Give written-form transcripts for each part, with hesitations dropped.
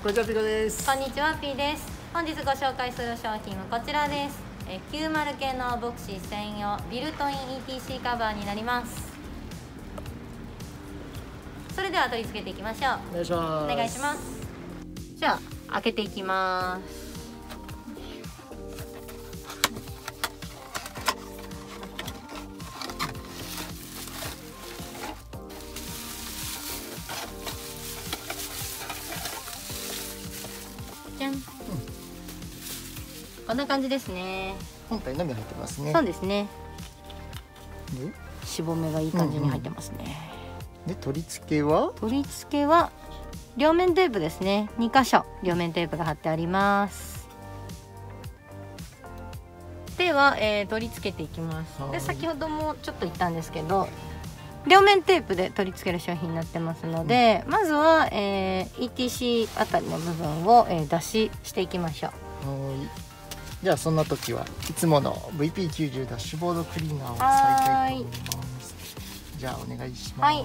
こんにちは、ピコです。 こんにちは、P です。本日ご紹介する商品はこちらです。90系のボクシー専用ビルトイン ETC カバーになります。それでは取り付けていきましょう。 お願いします。 お願いします。じゃあ開けていきます。じゃん、こんな感じですね。 本体のみ入ってますね。 そうですね。 で、 しぼめがいい感じに入ってますね。 で取り付けは両面テープですね。2箇所両面テープが貼ってあります。では、取り付けていきます。で、先ほどもちょっと言ったんですけど、両面テープで取り付ける商品になってますので、まずは、ETC あたりの部分を、出ししていきましょう。 はい。じゃあそんな時はいつもの VP90 ダッシュボードクリーナーを再開と思います。じゃあお願いします。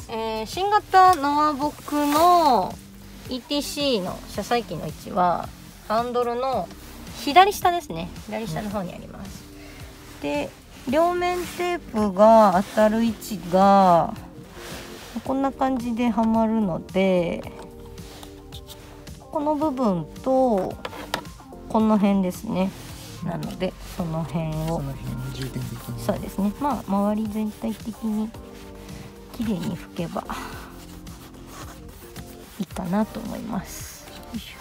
新型ノアボックの ETC の車載機の位置はハンドルの左下ですね。左下の方にあります。で、両面テープが当たる位置がこんな感じではまるので、この部分とこの辺ですね。なのでその辺を重点的に、 そうですね。まあ周り全体的に綺麗に拭けばいいかなと思います。よいし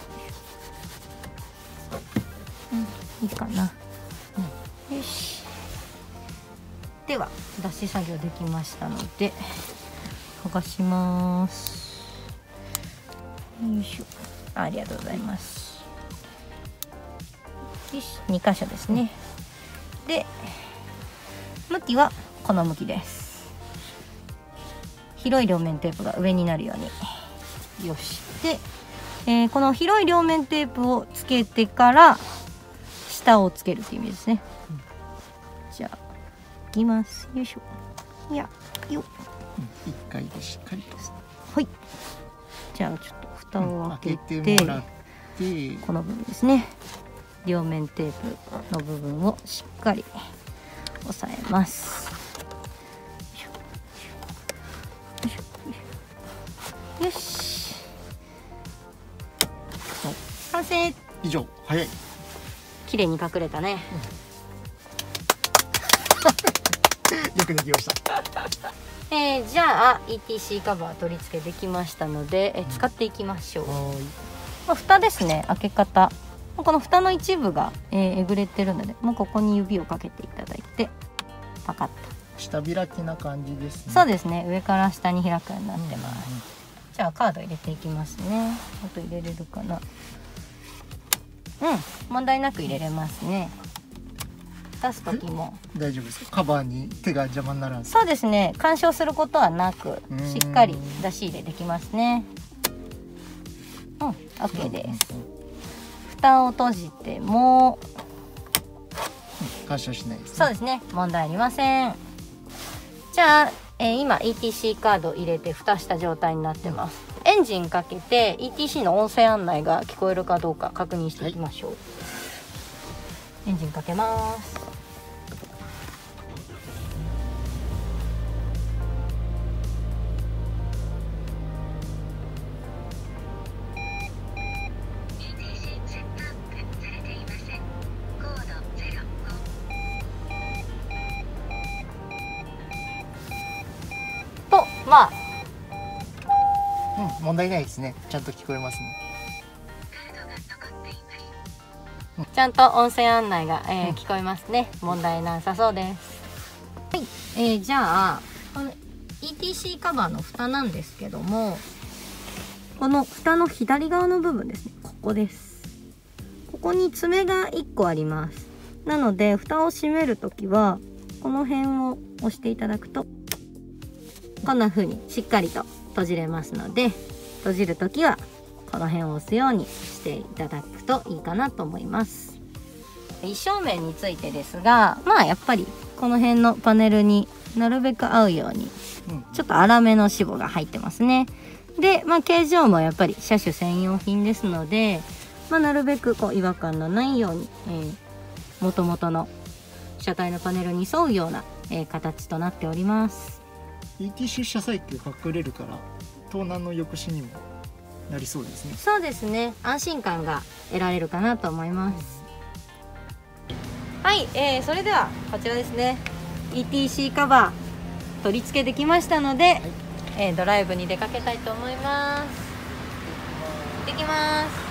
ょ。いいかな。よし。では脱脂作業できましたので剥がします。よいしょ。ありがとうございます。よし、2箇所ですね。で、向きはこの向きです。広い両面テープが上になるように。よし。で、この広い両面テープをつけてから下をつけるという意味ですね。じゃあいきます。よいしょ。よっ。 一回でしっかりと。 はい。じゃあちょっと蓋を開けて、 もらって、 この部分ですね。両面テープの部分をしっかり押さえます。よし。完成。 以上。早い。 綺麗に隠れたね。 よくできました。 じゃあ ETC カバー取り付けできましたので、使っていきましょう。蓋ですね。開け方。この蓋の一部が、えぐれてるので、もうここに指をかけていただいてパカッと下開きな感じですね。 そうですね。上から下に開くようになってます。じゃあカード入れていきますね。あと入れれるかな。問題なく入れれますね。出す時も大丈夫ですか？カバーに手が邪魔にならず。 そうですね。干渉することはなく、しっかり出し入れできますね。OK です。蓋を閉じても干渉しないですね。 そうですね。問題ありません。じゃあ、今 ETC カード入れて蓋した状態になってます。エンジンかけて ETC の音声案内が聞こえるかどうか確認していきましょう。エンジンかけます。と、まあ問題ないですね。ちゃんと聞こえますね。 ちゃんと音声案内が、聞こえますね。問題なさそうです。はい、じゃあこの ETC カバーの蓋なんですけども、この蓋の左側の部分ですね。ここです。ここに爪が1個あります。なので蓋を閉めるときはこの辺を押していただくとこんな風にしっかりと閉じれますので、閉じるときはこの辺を押すようにしていただくといいかなと思います。一正面についてですが、まあやっぱりこの辺のパネルになるべく合うようにちょっと粗めの脂肪が入ってますね。 で、形状もやっぱり車種専用品ですので、なるべくこう違和感のないように、元々の車体のパネルに沿うような、形となっております。 ETC 車載機が隠れるから盗難の抑止にもなりそうですね。 そうですね、安心感が得られるかなと思います。はい、それではこちらですね、 ETC カバー取り付けできましたので、ドライブに出かけたいと思います。行ってきます。